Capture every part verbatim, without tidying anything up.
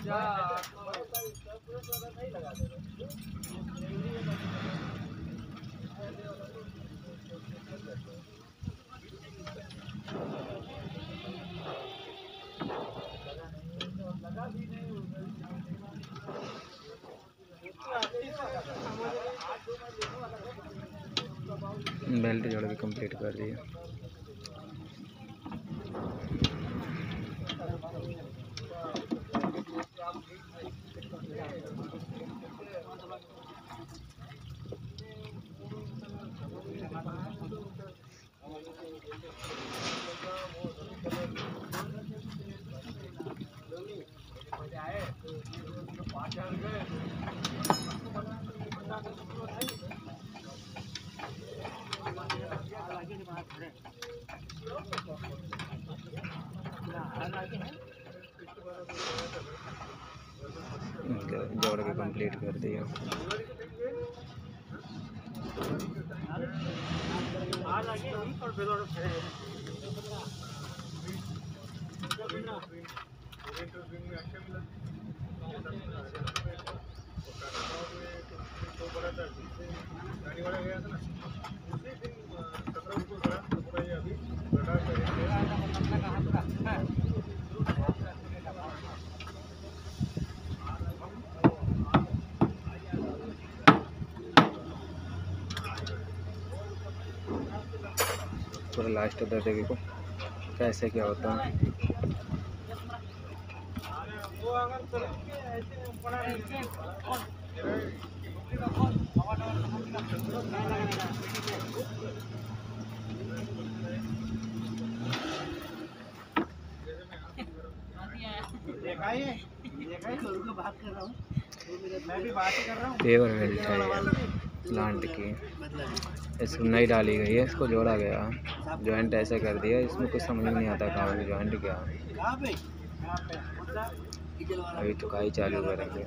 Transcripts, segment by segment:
Belt जोड़ भी complete कर दिया। जोड़ के कंप्लीट कर दिया। पूरा लास्ट उधर देखो कैसे क्या होता है। पेवर बेल्ट है प्लांट की, इसमें नहीं डाली गई है, इसको जोड़ा गया, जॉइंट ऐसे कर दिया। इसमें कुछ समझ नहीं आता कहाँ पे जॉइंट क्या। अभी तो काई चालू करेंगे।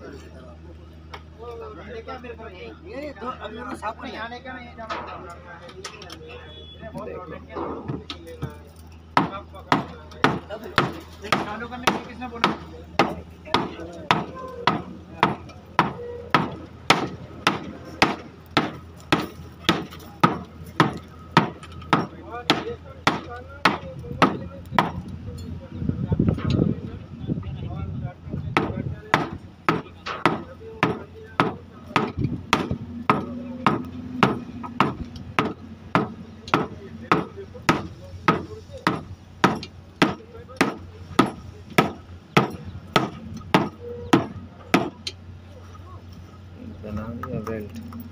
बना दिया बेल्ट,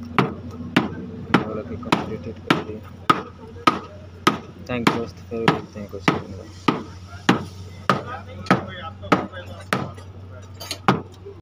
कंप्लीटेड कर दिया। थैंक यू दोस्त, फिर मिलते हैं कुछ।